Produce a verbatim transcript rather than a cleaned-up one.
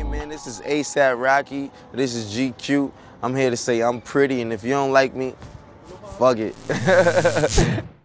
Hey man, this is ASAP Rocky. This is G Q. I'm here to say I'm pretty, and if you don't like me, fuck it.